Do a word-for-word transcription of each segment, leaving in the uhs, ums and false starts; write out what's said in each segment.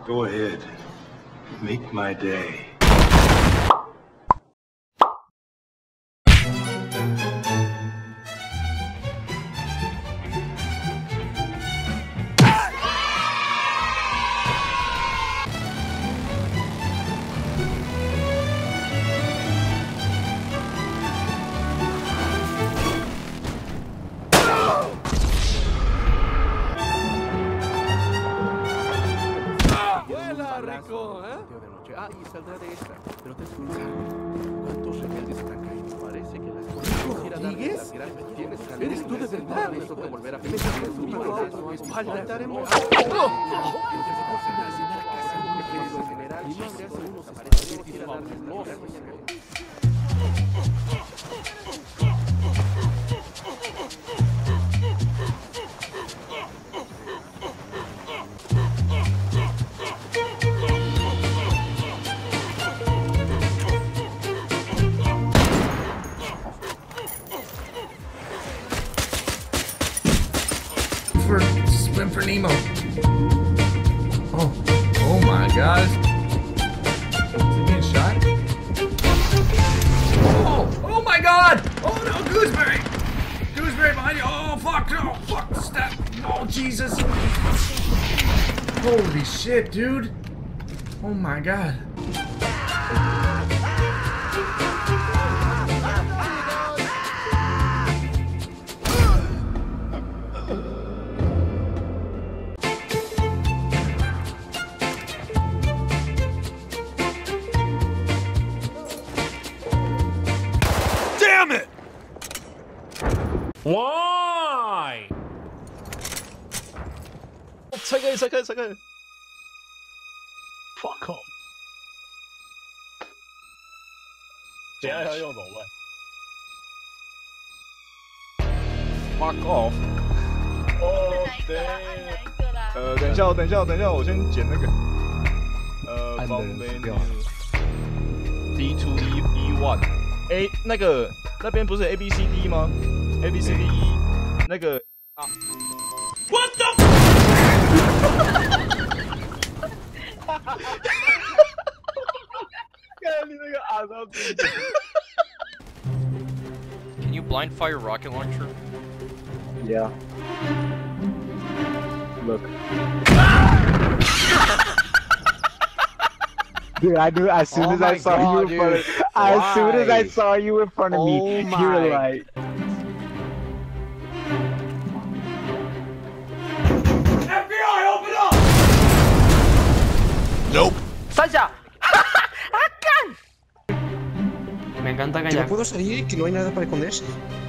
Go ahead. Make my day. Ah, y saldrá de esta, pero te escucharé. ¿Cuántos rebeldes están cayendo? Parece que la escuela quiera darle las gracias. ¿Tienes ¿Eres tú de verdad? Me toca volver a pensar en tu vida. Faltaremos. Querido general, y más de hace unos aparecidos quiera darles las gracias. For swim for Nemo. Oh, oh my God! Is he getting shot? Oh, oh my God! Oh no, Gooseberry! Gooseberry behind you! Oh fuck! No, fuck! Step! Oh Jesus! Holy shit, dude! Oh my God! Why? 잠깐 잠깐 잠깐. Fuck off. 等下要用怎么办 ？Fuck off. 哦，对。呃，等一下，等一下，等一下，我先捡那个。呃 b o m b D two E E one。A 那个那边不是 A B C D 吗？ A B C D E 那个啊 ，What the？ 看你那个啊到自己。 Can you blind fire rocket launcher? Yeah. Look. Dude, I knew as soon oh as I saw God, you in dude. front of as Why? soon as I saw you in front of oh me, my. you were like F B I, open up! Nope. ¡Salsa! Me encanta que Yo haya... no puedo salir, que no hay nada para esconderse.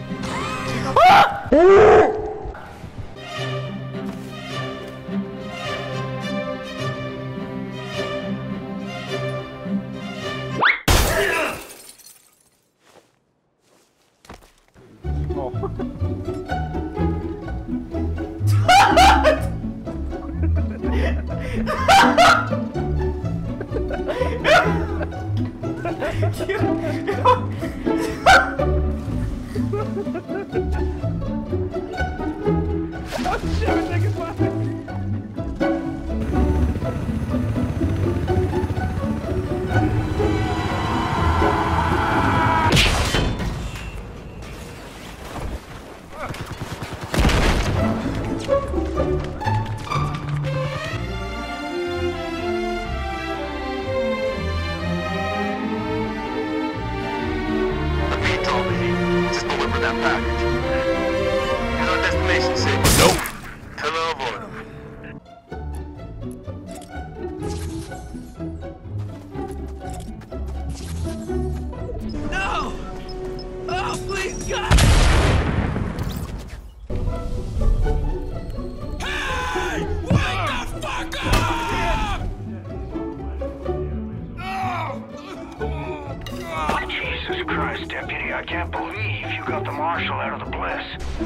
I can't believe you got the marshal out of the bliss.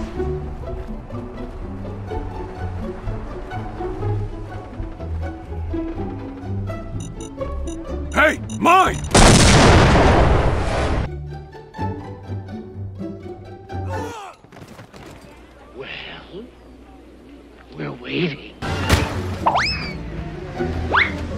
Hey, mine! Well, we're waiting.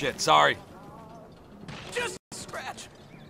Shit, sorry. Just a scratch.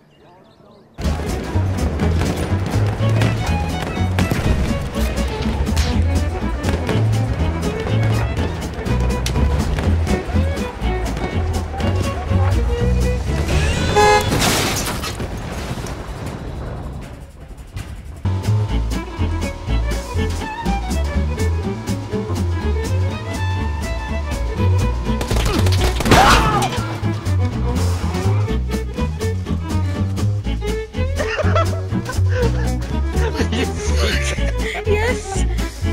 Yes!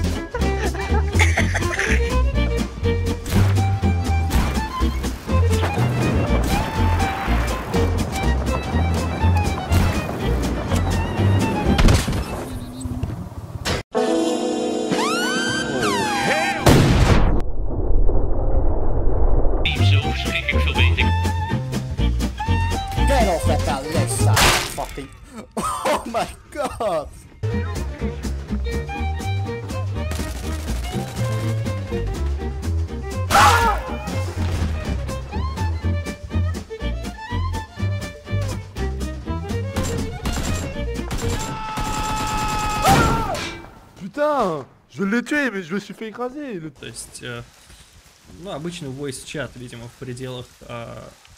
Get off at that left side, fucking. Oh my god! Putain, je l'ai tué, mais je me suis fait écraser. Le... То есть, э, ну, обычный voice чат, видимо, в пределах... Э...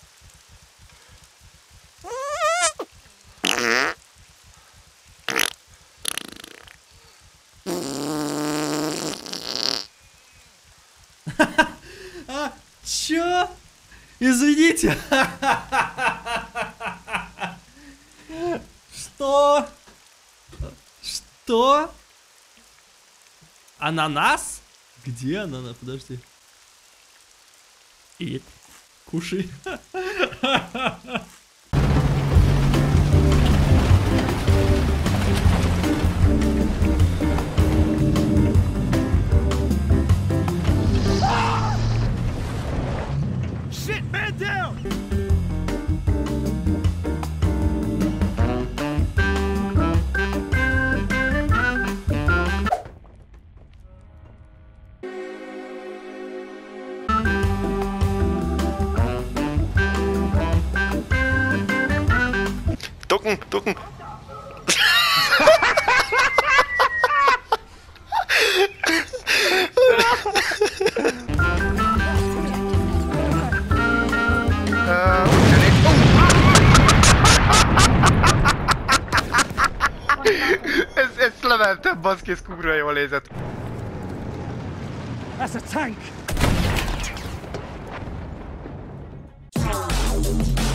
А, чё? Извините. Что? Что? Ананас? Где ананас? Подожди. И кушай. Shit, man down! Ducken, ducken. Ez, ezt lementem, baszki, ez kurva jól nézett. That's a tank!